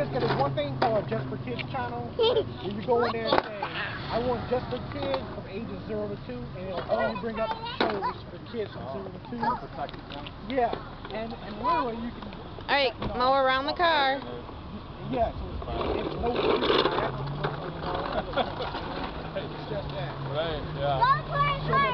Okay, there's one thing called Just for Kids channel. Where you go in there and say, I want Just for Kids from ages 0 to 2, and it'll only bring up shows for kids from 0 to 2. Yeah, and literally you can... Alright, mow around the car. Yeah, so it's no free. It's just that. Right, yeah.